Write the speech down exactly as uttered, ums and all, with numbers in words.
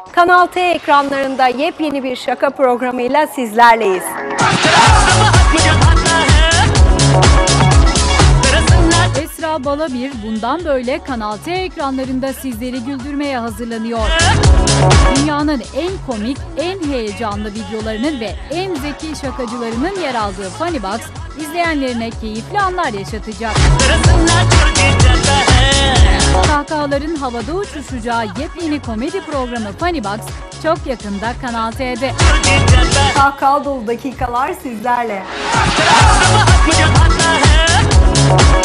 Kanal T ekranlarında yepyeni bir şaka programıyla sizlerleyiz. Esra Balabir bundan böyle Kanal T ekranlarında sizleri güldürmeye hazırlanıyor. Dünyanın en komik, en heyecanlı videolarının ve en zeki şakacılarının yer aldığı Funny Box, izleyenlerine keyifli anlar yaşatacak. Kahkahaların havada uçuşacağı yepyeni komedi programı Funny Box çok yakında Kanal T'de. Kahkaha dolu dakikalar sizlerle.